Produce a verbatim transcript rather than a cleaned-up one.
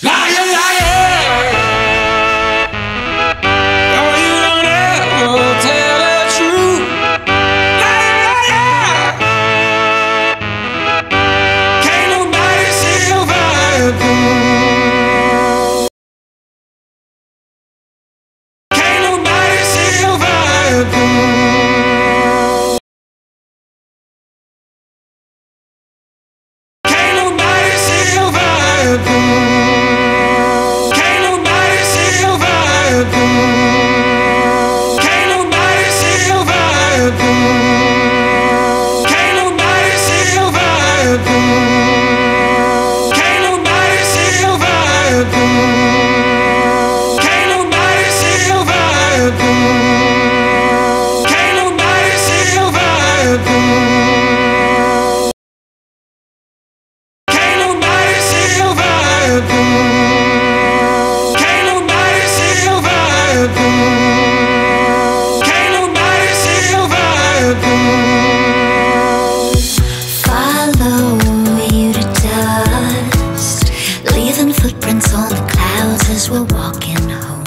Liar, liar. Oh, you don't ever tell the truth. Liar, liar. Can't nobody see your fire burn. Can't nobody see your fire burn. Can't nobody see your fire burn. Footprints on the clouds as we're walking home.